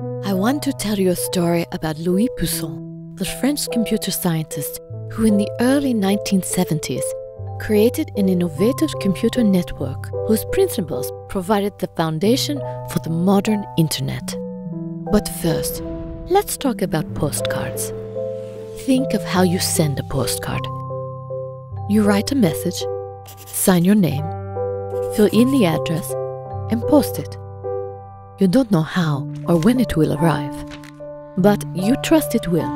I want to tell you a story about Louis Pouzin, the French computer scientist who in the early 1970s created an innovative computer network whose principles provided the foundation for the modern internet. But first, let's talk about postcards. Think of how you send a postcard. You write a message, sign your name, fill in the address, and post it. You don't know how or when it will arrive, but you trust it will.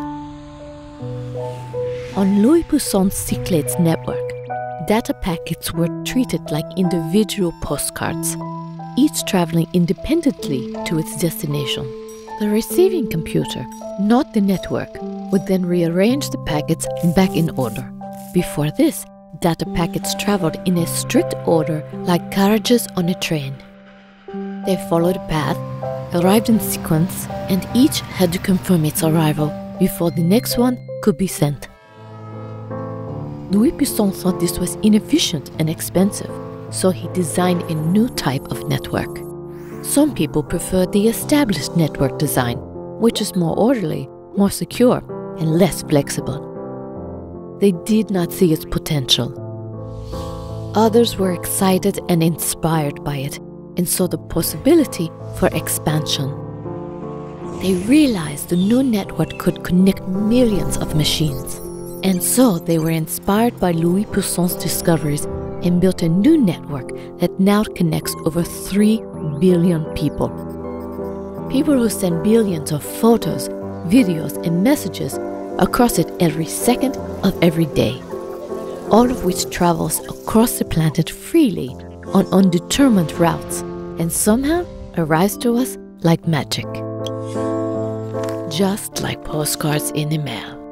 On Louis Pouzin's Cyclades network, data packets were treated like individual postcards, each traveling independently to its destination. The receiving computer, not the network, would then rearrange the packets back in order. Before this, data packets traveled in a strict order like carriages on a train. They followed a path, arrived in sequence, and each had to confirm its arrival before the next one could be sent. Louis Pouzin thought this was inefficient and expensive, so he designed a new type of network. Some people preferred the established network design, which is more orderly, more secure, and less flexible. They did not see its potential. Others were excited and inspired by it, and saw the possibility for expansion. They realized the new network could connect millions of machines. And so they were inspired by Louis Pouzin's discoveries and built a new network that now connects over 3 billion people. People who send billions of photos, videos, and messages across it every second of every day, all of which travels across the planet freely on undetermined routes and somehow arrives to us like magic. Just like postcards in the mail.